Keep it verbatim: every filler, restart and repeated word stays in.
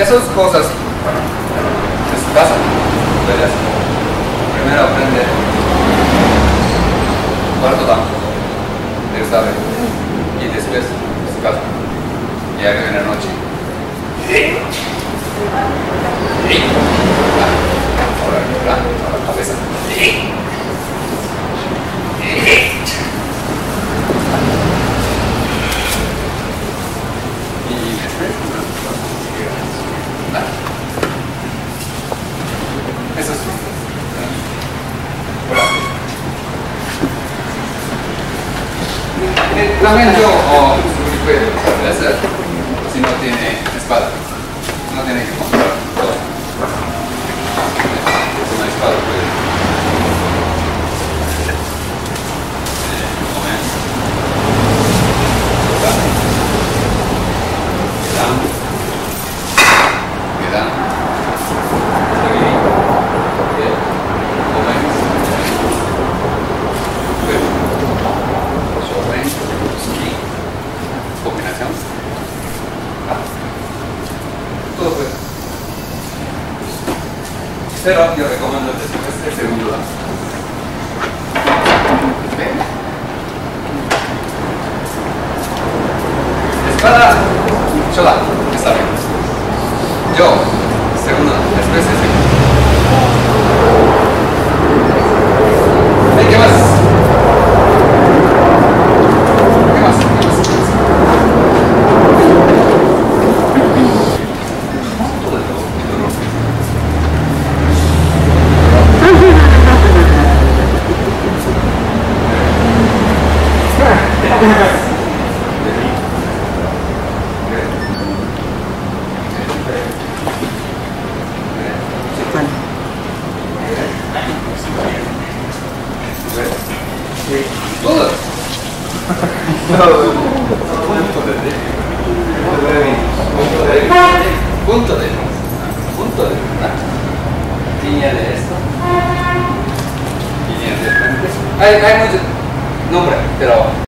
esas cosas en su casa, ¿verdad? Primero aprende cuarto banco, él sabe, y después su casa, y haga en la noche. Ahora, ahora, la cabeza. Y después, eso es. Eh, También yo, o si puede hacer, si no tiene espada, no tiene que comprar todo. Es una espada, puede. Eh, un momento. Quedan. Quedan. Quedan. Combinación. Ah. Todo puede. Pero yo recomiendo este, este segundo lado. ¿Ven? Espada. Chola. Está bien. Yo. Segundo. Después el segundo. Ven, ¿qué más? ¿Qué más? ¿Qué más? Todo. Punto de punto de línea de esto, línea de frente. Hay, hay muchos nombres, pero